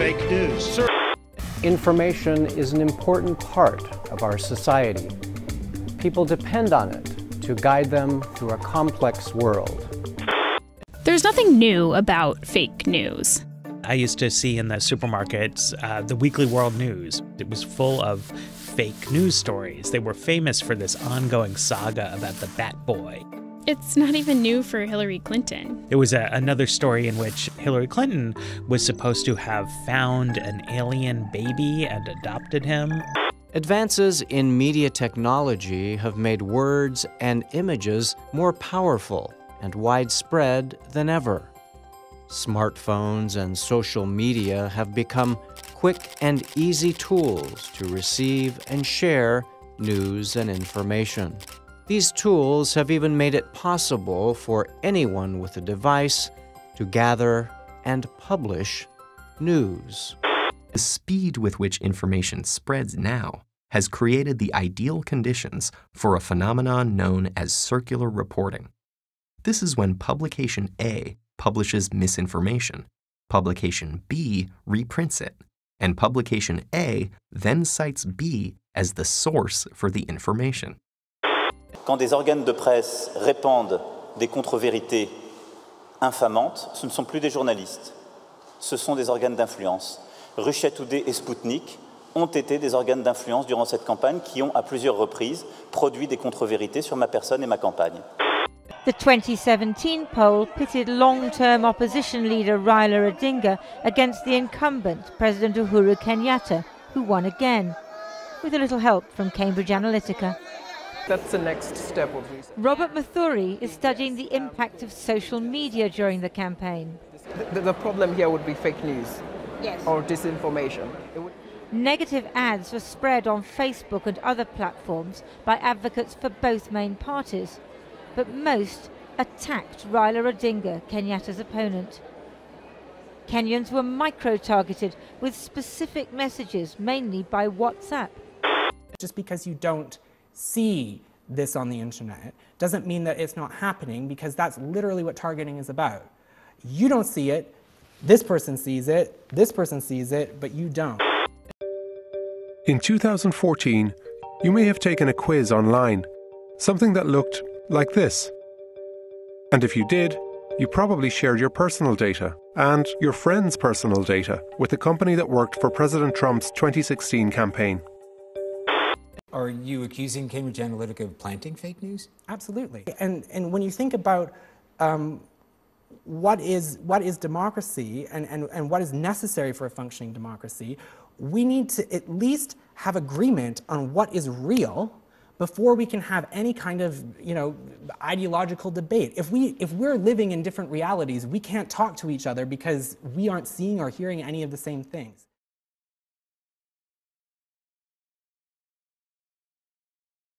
fake news. Information is an important part of our society. People depend on it to guide them through a complex world. There's nothing new about fake news. I used to see in the supermarkets the Weekly World News. It was full of fake news stories. They were famous for this ongoing saga about the Bat Boy. It's not even new for Hillary Clinton. There was another story in which Hillary Clinton was supposed to have found an alien baby and adopted him. Advances in media technology have made words and images more powerful and widespread than ever. Smartphones and social media have become quick and easy tools to receive and share news and information. These tools have even made it possible for anyone with a device to gather and publish news. The speed with which information spreads now has created the ideal conditions for a phenomenon known as circular reporting. This is when publication A publishes misinformation, publication B reprints it, and publication A then cites B as the source for the information. Quand des organes de presse répandent des contre-vérités infamantes, ce ne sont plus des journalistes, ce sont des organes d'influence. Russia Today et Sputnik ont été des organes d'influence durant cette campagne qui ont, à plusieurs reprises, produit des contre-vérités sur ma personne et ma campagne. The 2017 poll pitted long-term opposition leader Raila Odinga against the incumbent President Uhuru Kenyatta, who won again, with a little help from Cambridge Analytica. That's the next step of research. Robert Mathuri is studying the impact of social media during the campaign. The problem here would be fake news. Yes. Or disinformation. Negative ads were spread on Facebook and other platforms by advocates for both main parties, but most attacked Raila Odinga, Kenyatta's opponent. Kenyans were micro-targeted with specific messages, mainly by WhatsApp. Just because you don't see this on the internet doesn't mean that it's not happening, because that's literally what targeting is about. You don't see it, this person sees it, this person sees it, but you don't. In 2014, you may have taken a quiz online, something that looked like this. And if you did, you probably shared your personal data and your friends' personal data with the company that worked for President Trump's 2016 campaign. Are you accusing Cambridge Analytica of planting fake news? Absolutely. And when you think about what is democracy and what is necessary for a functioning democracy, we need to at least have agreement on what is real before we can have any kind of, ideological debate. If we're living in different realities, we can't talk to each other because we aren't seeing or hearing any of the same things.